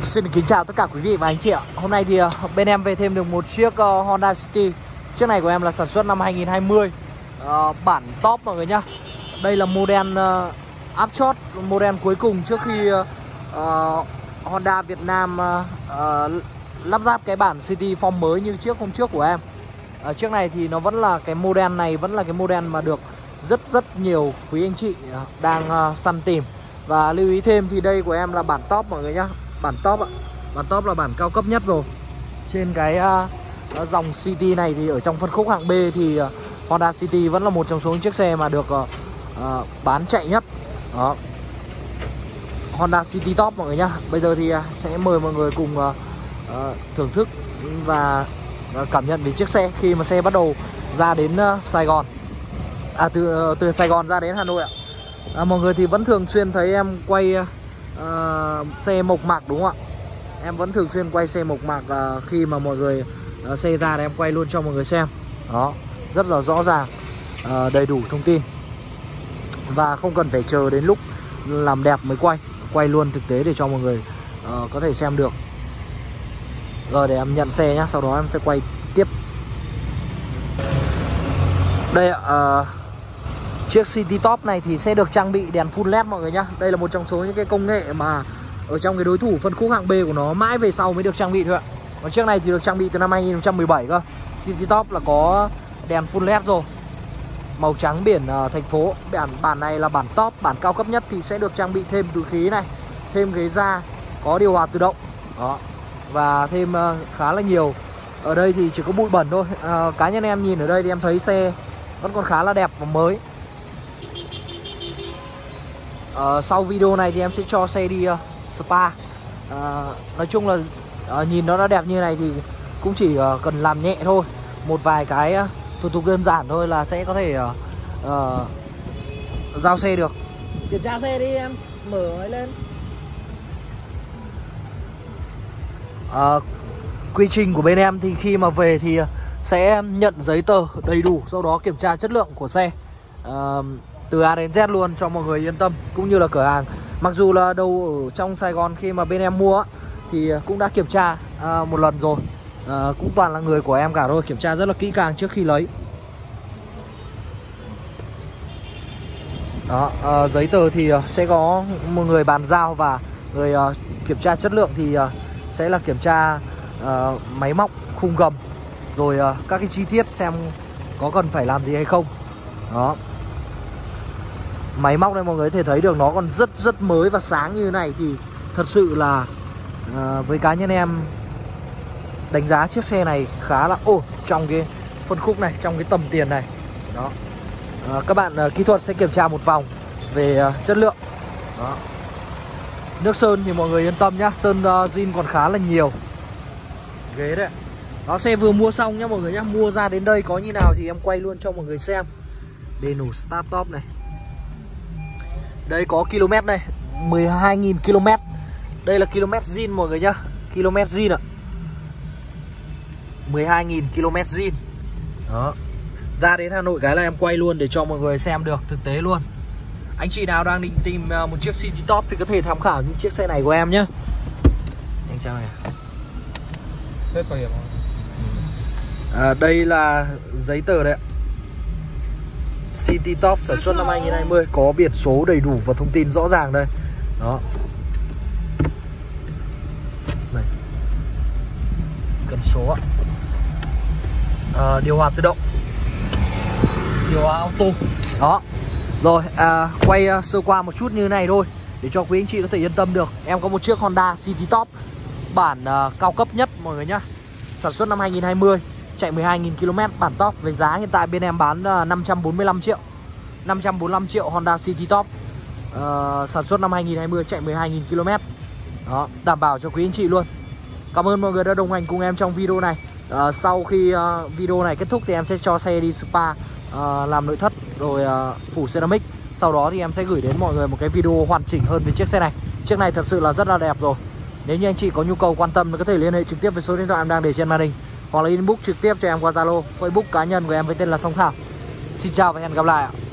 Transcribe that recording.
Xin kính chào tất cả quý vị và anh chị ạ. Hôm nay thì bên em về thêm được một chiếc Honda City. Chiếc này của em là sản xuất năm 2020, bản top mọi người nhá. Đây là model áp chót, model cuối cùng trước khi Honda Việt Nam lắp ráp cái bản City Form mới như chiếc hôm trước của em. Chiếc này thì nó vẫn là cái model này, vẫn là cái model mà được rất nhiều quý anh chị đang săn tìm. Và lưu ý thêm thì đây của em là bản top mọi người nhá. Bản top ạ. Bản top là bản cao cấp nhất rồi. Trên cái dòng City này thì ở trong phân khúc hạng B thì Honda City vẫn là một trong số những chiếc xe mà được bán chạy nhất. Đó. Honda City Top mọi người nhá. Bây giờ thì sẽ mời mọi người cùng thưởng thức và cảm nhận về chiếc xe khi mà xe bắt đầu ra đến Sài Gòn. Từ Sài Gòn ra đến Hà Nội ạ. Mọi người thì vẫn thường xuyên thấy em quay xe mộc mạc đúng không ạ? Em vẫn thường xuyên quay xe mộc mạc khi mà mọi người xe ra thì em quay luôn cho mọi người xem. Đó, rất là rõ ràng, đầy đủ thông tin. Và không cần phải chờ đến lúc làm đẹp mới quay luôn thực tế để cho mọi người có thể xem được. Rồi để em nhận xe nhá, sau đó em sẽ quay tiếp. Đây ạ, chiếc City Top này thì sẽ được trang bị đèn full LED mọi người nhá. Đây là một trong số những cái công nghệ mà ở trong cái đối thủ phân khúc hạng B của nó mãi về sau mới được trang bị thôi ạ. Còn chiếc này thì được trang bị từ năm 2017 cơ. City Top là có đèn full LED rồi. Màu trắng biển thành phố. Bản này là bản top, bản cao cấp nhất thì sẽ được trang bị thêm túi khí này, thêm ghế da, có điều hòa tự động. Đó. Và thêm khá là nhiều. Ở đây thì chỉ có bụi bẩn thôi. Cá nhân em nhìn ở đây thì em thấy xe vẫn còn khá là đẹp và mới. Sau video này thì em sẽ cho xe đi spa. Nói chung là nhìn nó đã đẹp như này thì cũng chỉ cần làm nhẹ thôi. Một vài cái thủ tục đơn giản thôi là sẽ có thể giao xe được. Kiểm tra xe đi em, mở ấy lên. Quy trình của bên em thì khi mà về thì sẽ nhận giấy tờ đầy đủ, sau đó kiểm tra chất lượng của xe từ A đến Z luôn cho mọi người yên tâm, cũng như là cửa hàng. Mặc dù là đâu ở trong Sài Gòn khi mà bên em mua thì cũng đã kiểm tra một lần rồi, cũng toàn là người của em cả thôi, kiểm tra rất là kỹ càng trước khi lấy. Đó, giấy tờ thì sẽ có một người bàn giao, và người kiểm tra chất lượng thì sẽ là kiểm tra máy móc, khung gầm, rồi các cái chi tiết xem có cần phải làm gì hay không. Đó. Máy móc đây mọi người có thể thấy được nó còn rất mới và sáng như thế này thì thật sự là với cá nhân em đánh giá chiếc xe này khá là ổn trong cái phân khúc này, trong cái tầm tiền này. Đó. Các bạn kỹ thuật sẽ kiểm tra một vòng về chất lượng. Đó. Nước sơn thì mọi người yên tâm nhá, sơn zin còn khá là nhiều. Ghế đấy. Đó, xe vừa mua xong nhá mọi người nhá. Mua ra đến đây có như nào thì em quay luôn cho mọi người xem. Đèn start top này. Đây có km này, 12.000 km. Đây là km zin mọi người nhá. Km zin ạ. 12.000 km zin. Đó. Ra đến Hà Nội cái là em quay luôn để cho mọi người xem được thực tế luôn. Anh chị nào đang định tìm một chiếc City Top thì có thể tham khảo những chiếc xe này của em nhé. Anh xem này. Hết bảo hiểm không? Đây là giấy tờ đấy ạ. City Top sản xuất năm 2020, có biển số đầy đủ và thông tin rõ ràng đây. Đó. Này. Cần số ạ. Điều hòa tự động, điều hòa auto. Đó. Rồi, quay sơ qua một chút như này thôi để cho quý anh chị có thể yên tâm được. Em có một chiếc Honda City Top bản cao cấp nhất mọi người nhá. Sản xuất năm 2020, chạy 12.000 km, bản top. Với giá hiện tại bên em bán 545 triệu. 545 triệu Honda City Top, sản xuất năm 2020, chạy 12.000 km. Đó, đảm bảo cho quý anh chị luôn. Cảm ơn mọi người đã đồng hành cùng em trong video này. Sau khi video này kết thúc thì em sẽ cho xe đi spa, làm nội thất rồi phủ ceramic. Sau đó thì em sẽ gửi đến mọi người một cái video hoàn chỉnh hơn về chiếc xe này. Chiếc này thật sự là rất là đẹp rồi. Nếu như anh chị có nhu cầu quan tâm thì có thể liên hệ trực tiếp với số điện thoại em đang để trên màn hình, hoặc là inbox trực tiếp cho em qua Zalo, Facebook cá nhân của em với tên là Song Thảo. Xin chào và hẹn gặp lại ạ.